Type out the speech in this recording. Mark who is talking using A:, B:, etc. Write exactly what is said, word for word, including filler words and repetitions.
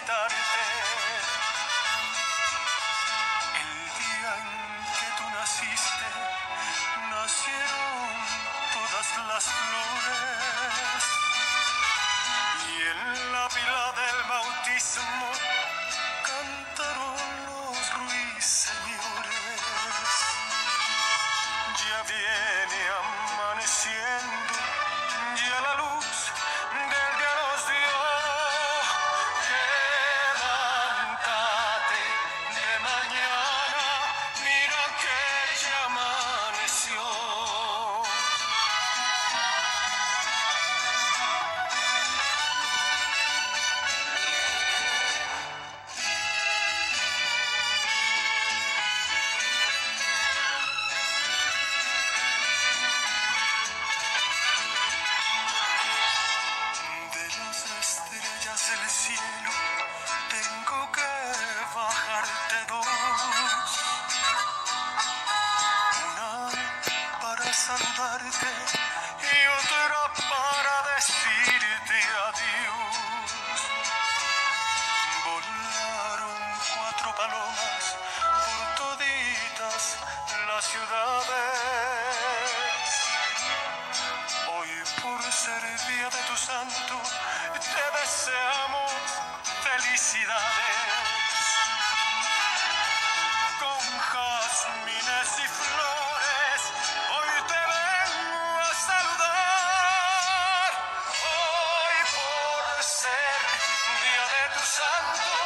A: felicitarte. El día en que tú naciste, nacieron todas las flores, y en la pila del bautismo cantaron los ruiseñores. Ya viene amaneciendo, ya la luz del día nos dio. Levántate de mañana, mira que ya amaneció. Del cielo tengo que bajarte dos, una para saludarte y otra para decirte adiós. Volaron cuatro palomas por toditas las ciudades. Hoy, por ser día de tu santo, te deseamos felicidades. Con jazmines y flores, hoy te vengo a saludar. Hoy, por ser día de tu santo,